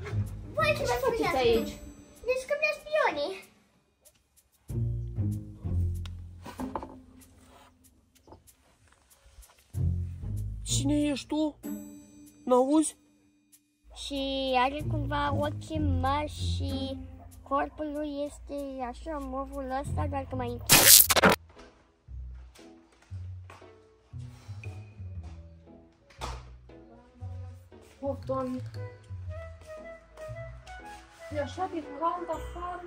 Voi ce faceți aici? Descoperiți spionii. Cine ești tu? N-auzi? Și are cumva ochi mari și corpul lui este așa movul ăsta, doar că mai închis. Oh, Doamne! E așa de cald afară.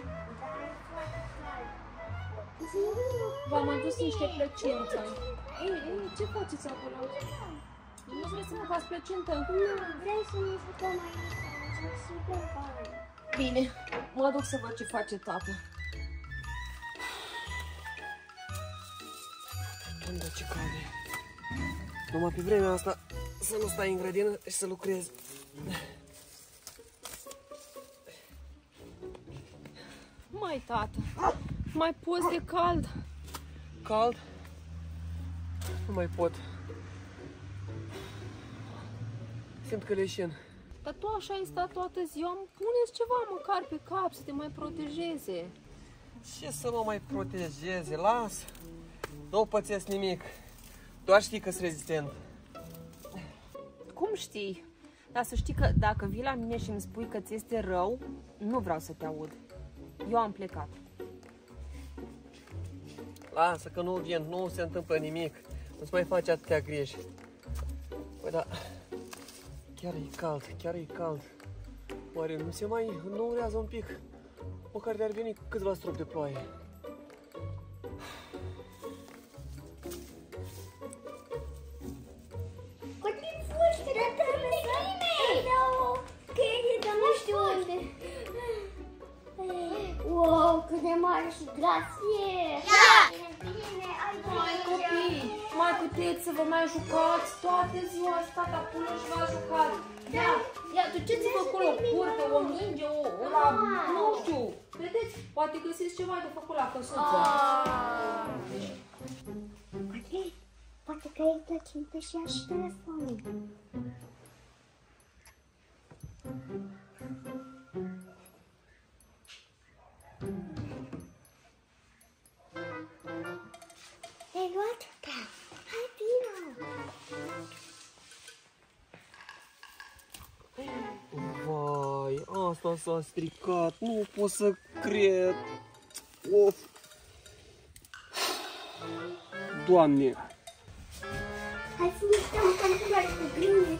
V-am adus niște plăcintă. Ei, ce faceți acolo? Nu vreți să mâncați plăcintă? Nu, vrei să ne jucăm aici, e super fain. Bine, mă duc să văd ce face tata. Unde ce calde. Numai pe vremea asta să nu stai în grădină și să lucrezi. Mai, tată, mai poți de cald? Cald? Nu mai pot. Simt că leșin. Dar tu așa ai stat toată ziua, puneți ceva măcar pe cap să te mai protejeze. Ce să mă mai protejeze? Las! Nu pățesc nimic. Doar știi că sunt rezistent. Cum știi? Dar să știi că dacă vii la mine și îmi spui că ți este rău, nu vreau să te aud. Eu am plecat. Lasă că nu vin, nu se întâmplă nimic. Nu-ți mai faci atâtea griji. Păi da, chiar e cald, chiar e cald. Oare nu se mai înnorează un pic? Măcar de-ar veni câțiva stropi de ploaie. Cotrin fuște, dar nu știu unde. Wow, cât de mare și gras e! Bine, Mai copii, mai puteți să vă mai jucați toată ziua, ați stat acolo și v-ați jucat. Da, ia, duceți-vă acolo, curte, o minge, nu știu. Vedeți, poate găsiți ceva de făcut la căsuță. Cotrin, poate că e plăcintă și ia și telefonul. Ai luat-o? Hai, vino! Vai, asta s-a stricat, nu pot să cred. Of! Doamne! Hai să ne stăm cantuar cu bine.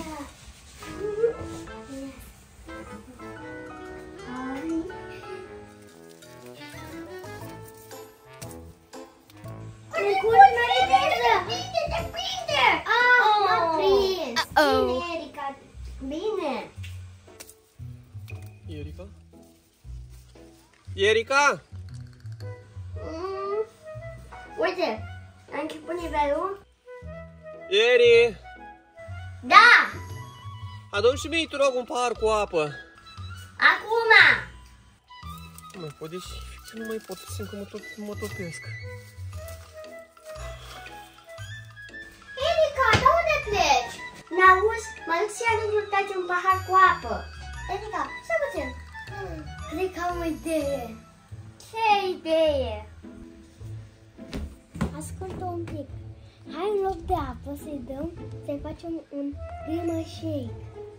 Bine! Erica? Erica? Uite, ai început nivelul? Eri! Da! Adu-mi și mie, te rog, un pahar cu apă. Acum! Nu mai pot, deci nu mai pot, simt că mă topesc. Erica, de unde pleci? N-auzi? Mă duc să iau taci un pahar cu apă. Erica, stai puțin. Cred că am o idee. Ce idee? Ascultă un pic. Hai în loc de apă să-i dăm, să-i facem un lemon shake.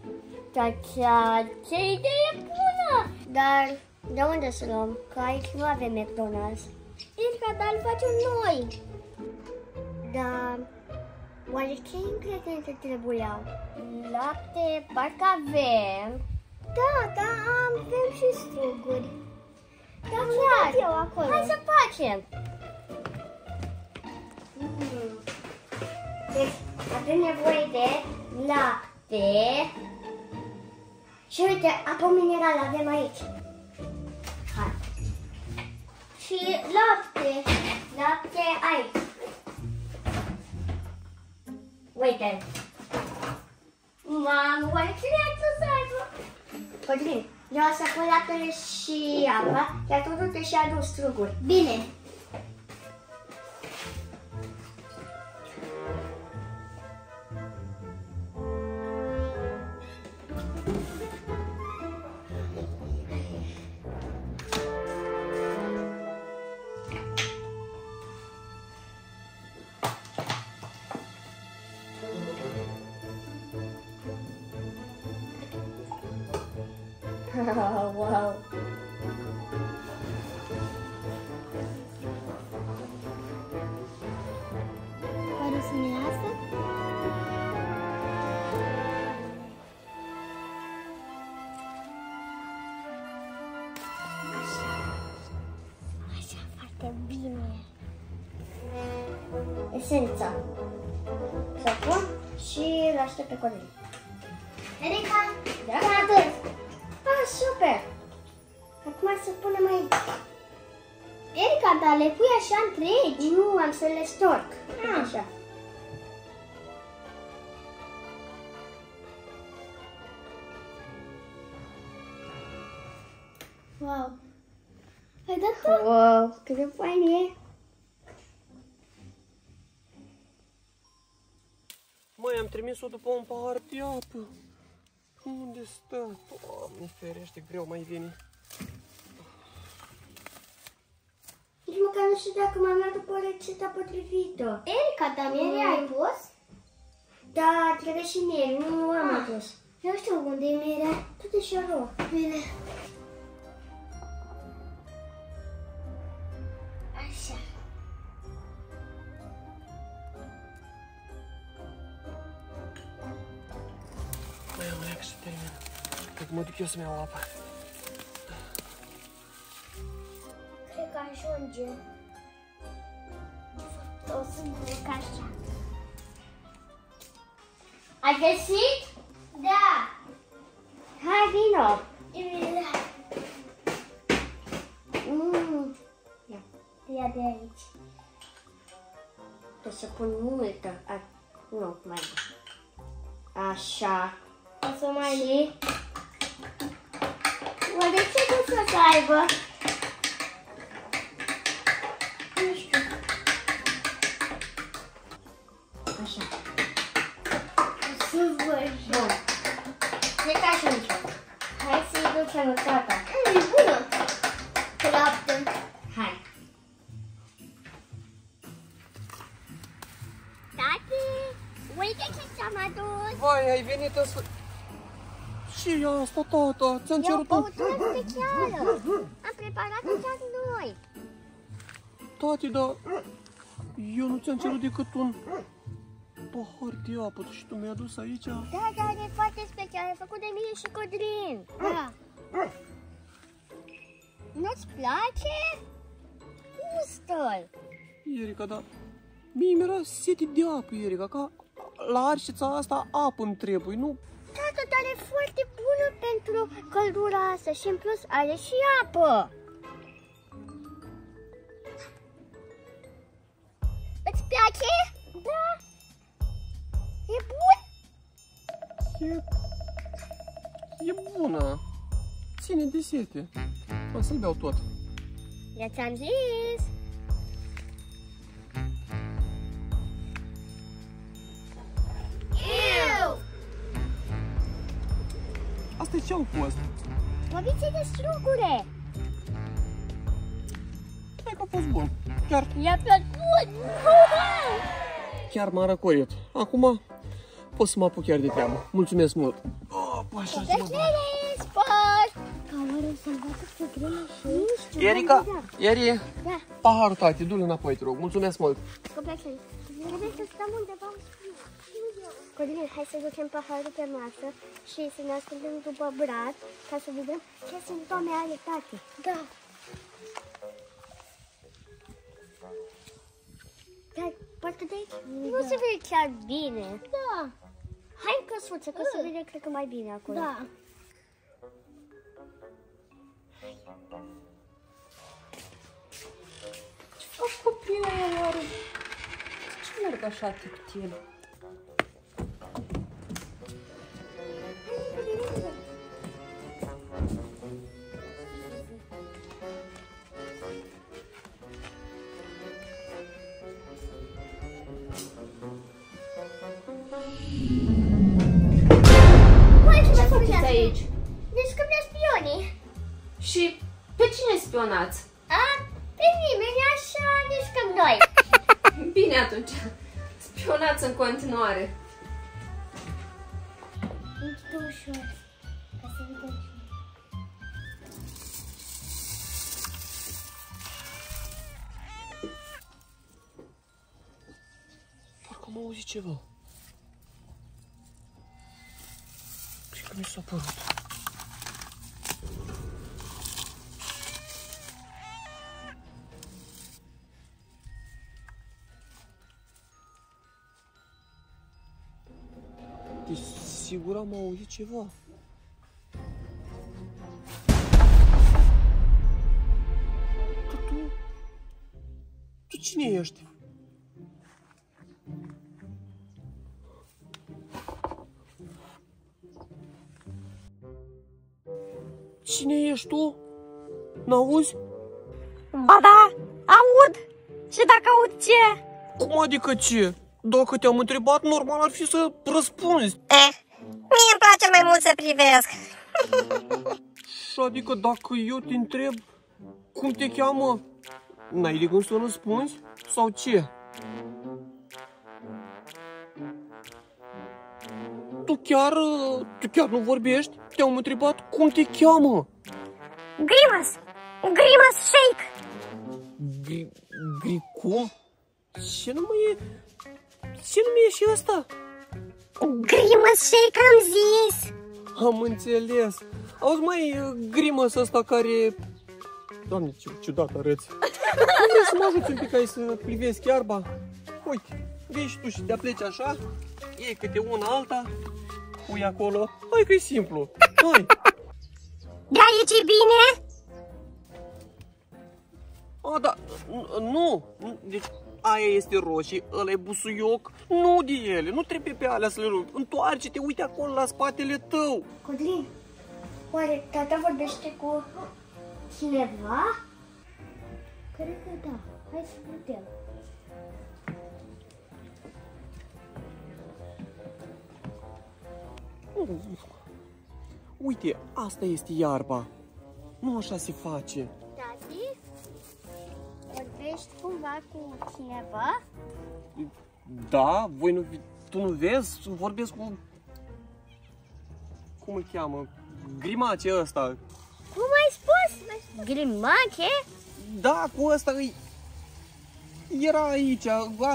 Ce idee bună! Dar de unde să luăm? Că aici nu avem McDonald's. Erica, dar îl facem noi. Da. Oare ce ingrediente trebuiau? Lapte, parcă avem. Da, avem și struguri. Da, chiar. Eu acolo. Hai să facem. Deci, avem nevoie de lapte. Și uite, apă minerală avem aici. Hai. Și lapte. Lapte aici. Uite. Mamă, oare ce reacție să aibă? Codrin, eu o să pun laptele și apa, iar tu du-te și adu struguri. Bine. Wow. Pare să ne iasă? Așa, foarte bine. Esența. Să pun și îl aștept pe Codrin. Erica, da? Atât. Ah, super. Acum să punem aici. Erica, dar le pui așa întregi? Nu, am să le storc. Așa. Wow. Ai dat-o? Wow, cât de fain e. Măi, am trimis-o după un pahar de apă. Unde stă? Doamne ferește, greu mai vine. Nici măcar nu știu dacă m-am luat după rețeta potrivită. Erica, dar mie ai pus? Da, trebuie și mie, nu am adus. Eu știu unde e mierea. Tu și eu. Bine. Așa. Mai am leac să termin. Cred că mă duc eu să-mi iau apă. Cred că ajunge. De fapt, o să plec așa. Ai găsit? Da. Hai, vino. Ia de aici. Trebuie să pun multă. Nu, mai mult. Așa. O să mai și... Oare ce gust să aibă? Nu știu. Așa. O să văd. Bun. Cred că ajunge. Hai să-i ducem în tata. E bună. Cu lapte. Hai. Tati, uite ce ți-am adus. Vai, ai venit în sfârșit. Și asta, tata, ți-am E o cerut un... băutură specială. Am preparat-o chiar noi. Tati, dar eu nu ți-am cerut decât un pahar de apă și tu mi-ai adus aici? Da, da, e foarte special. E făcut de mine și Codrin. Da. Nu-ți place? Gustă-l. Erica, dar mie mi-era sete de apă, Erica, ca la arșița asta apă îmi trebuie, nu? Tată, dar e foarte bună pentru căldura asta și în plus are și apă. Îți place? Da. E bun? E bună. Ține de sete. O să-l beau tot. Eu ți-am zis. Ew! Asta ce-au fost? Măvițe de strugure. Cred că a fost bun. Chiar, I-a plăcut. chiar m-a răcorit. Acum pot să mă apuc chiar de treabă. Mulțumesc mult. Așa să mă bag. Sport! Cameră salvată pe grele și... Nu știu. Erica, Eri, Da, paharul, tati, du-l înapoi, te rog. Mulțumesc mult. complet. Trebuie să stăm undeva în spune. Codrin, hai să ducem paharul pe masă și să ne ascultăm după brad ca să vedem ce simptome are tati. Da. Dar parcă de aici nu se vede chiar bine. Da. Hai în căsuță, că se vede, cred că mai bine acolo. Da. Ce fac copilul ăla oare? Ce merg așa tiptil? Ce faceți aici? Ne scăpăm spionii. Și pe cine spionați? Pe nimeni, așa ne scăpăm noi. Bine atunci, spionați în continuare. Nici tu ușor, ca să vedem. Parcă am auzit ceva. Cred că mi s-a părut. Deci, sigur am auzit ceva. Tu cine ești? Cine ești tu? N-auzi? Ba da, aud. Și dacă aud ce? Cum adică ce? Dacă te-am întrebat, normal ar fi să răspunzi. Mie îmi place mai mult să privesc. Și adică dacă eu te întreb cum te cheamă, n-ai de gând să răspunzi? Sau ce? Tu chiar nu vorbești? Te-am întrebat cum te cheamă. Grimace Shake. Cum? Ce nume e și ăsta? Grimace Shake am zis. Am înțeles. Auzi, mai Grimace ăsta care... Doamne, ce ciudat arăți. Nu vrei să mă ajuți un pic aici să privesc iarba? Uite, vii și tu și te apleci așa, iei câte una alta, pui acolo. Hai că e simplu. Hai. De aici e bine? A, da, nu. Deci aia este roșie, ăla e busuioc. Nu de ele, nu trebuie pe alea să le rupi. Întoarce-te, uite acolo la spatele tău. Codlin, oare tata vorbește cu cineva? Cred că da. Hai să vedem. Uite, asta este iarba. Nu așa se face. Tati, vorbești cumva cu cineva? Da, tu nu vezi? Vorbesc cu... Cum îl cheamă? Grimace ăsta. Cum ai spus? Grimace? Da, cu ăsta era aici.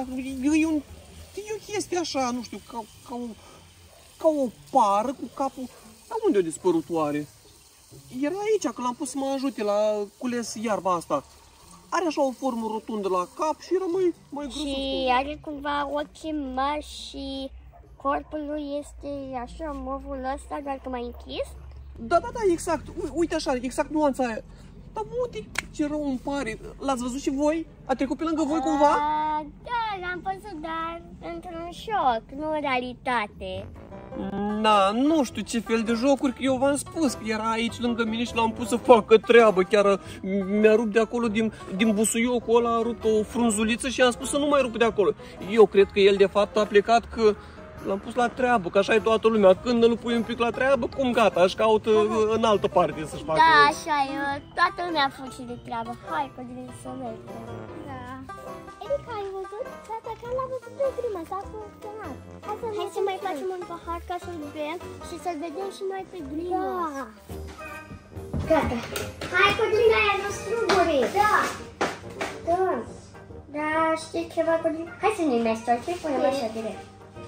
E o chestie așa, nu știu, ca o pară cu capul. Dar unde a dispărut oare? Era aici, că l-am pus să mă ajute la cules iarba asta. Are așa o formă rotundă la cap și era mai grăsuț. Și are cumva ochii mari și corpul lui este așa, movul ăsta, doar că mai închis? Da, exact. Uite așa, exact nuanța aia. Dar uite ce rău îmi pare. L-ați văzut și voi? A trecut pe lângă voi cumva? Da, l-am văzut, dar într-un șoc, nu în realitate. Na, nu știu ce fel de jocuri, că eu v-am spus că era aici lângă mine și l-am pus să facă treabă. Chiar mi-a rupt de acolo, din busuiocul ăla, a rupt o frunzuliță și am spus să nu mai rup de acolo. Eu cred că el de fapt a plecat că l-am pus la treabă, că așa e toată lumea. Când îl pui un pic la treabă, cum gata, își caută în altă parte să-și facă. Da, așa e, toată lumea a făcut și de treabă. Hai, Codlin, să mergem. Da. Erica, ai văzut? Tata, că l-a văzut pe prima, s-a funcționat. Hai să mai facem un pahar ca să-l bem și să-l vedem și noi pe Grimace. Da. Gata. Hai, Codlin, aia nu struguri. Da. Da, știi ceva, Codlin? Hai să ne mestorci, punem așa direct.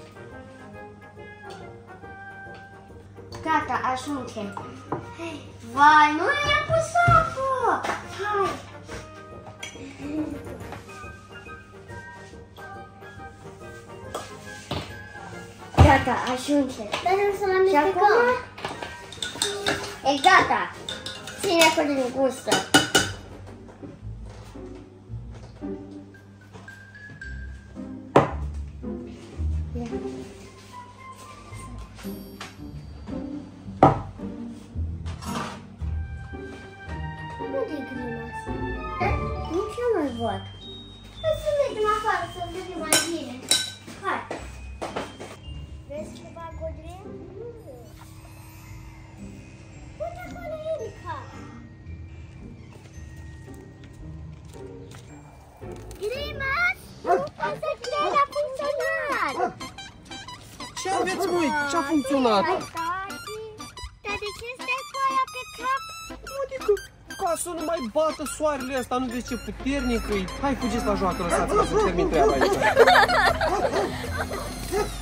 Gata, ajungem. Vai, nu i-am pus apă! Hai! Gata, ajungem. Dar nu să-l amestecăm. E gata. Ține acolo din gustă. Unde-i Grimace? Nici eu nu-l văd. Hai să mergem afară să vedem mai bine. Hai! Vezi ceva, Codlin? Uite acolo, Erica! Grimace! Nu pot să cred, a funcționat! Ce aveți, măi? Ce-a funcționat? Dar de ce stai cu aia pe Adică, ca să nu mai bată soarele ăsta, nu vezi ce puternic e. Hai, fugiți la joacă, lăsați-mă să termin treaba aici.